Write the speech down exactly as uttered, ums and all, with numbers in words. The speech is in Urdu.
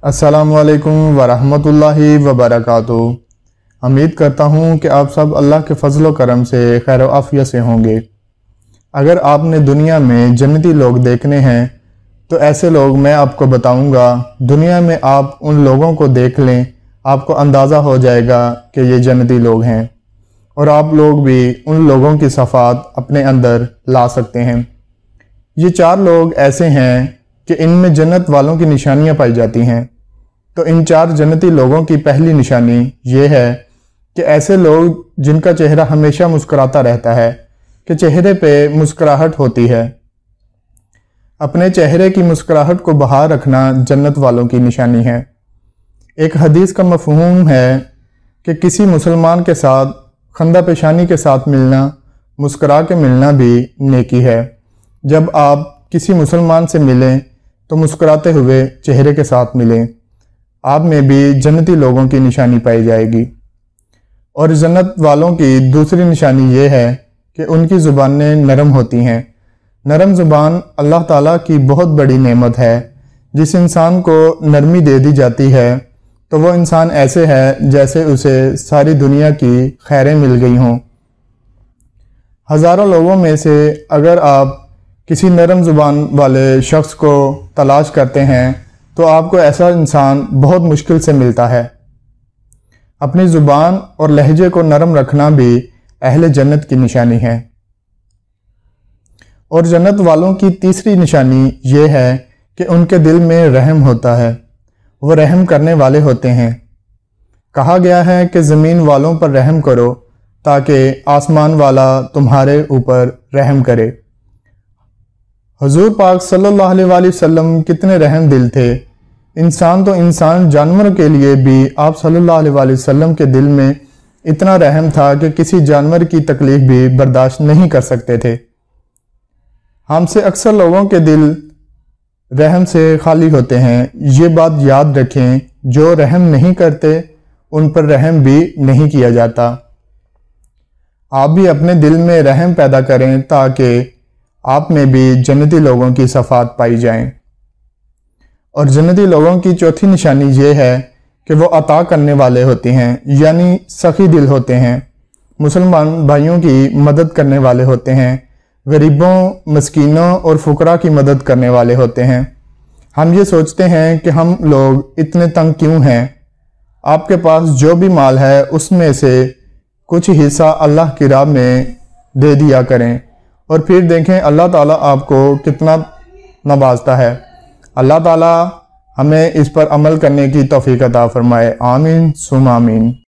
السلام علیکم ورحمۃ اللہ وبرکاتہ۔ امید کرتا ہوں کہ آپ سب اللہ کے فضل و کرم سے خیر و عافیت سے ہوں گے۔ اگر آپ نے دنیا میں جنتی لوگ دیکھنے ہیں تو ایسے لوگ میں آپ کو بتاؤں گا۔ دنیا میں آپ ان لوگوں کو دیکھ لیں، آپ کو اندازہ ہو جائے گا کہ یہ جنتی لوگ ہیں، اور آپ لوگ بھی ان لوگوں کی صفات اپنے اندر لا سکتے ہیں۔ یہ چار لوگ ایسے ہیں کہ ان میں جنت والوں کی نشانیاں پائی جاتی ہیں۔ تو ان چار جنتی لوگوں کی پہلی نشانی یہ ہے کہ ایسے لوگ جن کا چہرہ ہمیشہ مسکراتا رہتا ہے، کہ چہرے پہ مسکراہٹ ہوتی ہے۔ اپنے چہرے کی مسکراہٹ کو بحال رکھنا جنت والوں کی نشانی ہے۔ ایک حدیث کا مفہوم ہے کہ کسی مسلمان کے ساتھ خندہ پیشانی کے ساتھ ملنا، مسکرا کے ملنا بھی نیکی ہے۔ جب آپ کسی مسلمان سے ملیں تو مسکراتے ہوئے چہرے کے ساتھ ملیں، آپ میں بھی جنتی لوگوں کی نشانی پائی جائے گی۔ اور جنت والوں کی دوسری نشانی یہ ہے کہ ان کی زبانیں نرم ہوتی ہیں۔ نرم زبان اللہ تعالیٰ کی بہت بڑی نعمت ہے۔ جس انسان کو نرمی دے دی جاتی ہے تو وہ انسان ایسے ہے جیسے اسے ساری دنیا کی خیریں مل گئی ہوں۔ ہزاروں لوگوں میں سے اگر آپ کسی نرم زبان والے شخص کو تلاش کرتے ہیں تو آپ کو ایسا انسان بہت مشکل سے ملتا ہے۔ اپنی زبان اور لہجے کو نرم رکھنا بھی اہل جنت کی نشانی ہے۔ اور جنت والوں کی تیسری نشانی یہ ہے کہ ان کے دل میں رحم ہوتا ہے، وہ رحم کرنے والے ہوتے ہیں۔ کہا گیا ہے کہ زمین والوں پر رحم کرو تاکہ آسمان والا تمہارے اوپر رحم کرے۔ حضور پاک صلی اللہ علیہ وآلہ وسلم کتنے رحم دل تھے۔ انسان تو انسان، جانوروں کے لیے بھی آپ صلی اللہ علیہ وآلہ وسلم کے دل میں اتنا رحم تھا کہ کسی جانور کی تکلیف بھی برداشت نہیں کر سکتے تھے۔ ہم سے اکثر لوگوں کے دل رحم سے خالی ہوتے ہیں۔ یہ بات یاد رکھیں، جو رحم نہیں کرتے ان پر رحم بھی نہیں کیا جاتا۔ آپ بھی اپنے دل میں رحم پیدا کریں تاکہ آپ میں بھی جنتی لوگوں کی صفات پائی جائیں۔ اور جنتی لوگوں کی چوتھی نشانی یہ ہے کہ وہ عطا کرنے والے ہوتے ہیں، یعنی سخی دل ہوتے ہیں، مسلمان بھائیوں کی مدد کرنے والے ہوتے ہیں، غریبوں، مسکینوں اور فقراء کی مدد کرنے والے ہوتے ہیں۔ ہم یہ سوچتے ہیں کہ ہم لوگ اتنے تنگ کیوں ہیں؟ آپ کے پاس جو بھی مال ہے اس میں سے کچھ حصہ اللہ کی راہ میں دے دیا کریں، اور پھر دیکھیں اللہ تعالیٰ آپ کو کتنا نوازتا ہے۔ اللہ تعالیٰ ہمیں اس پر عمل کرنے کی توفیق عطا فرمائے۔ آمین ثم آمین۔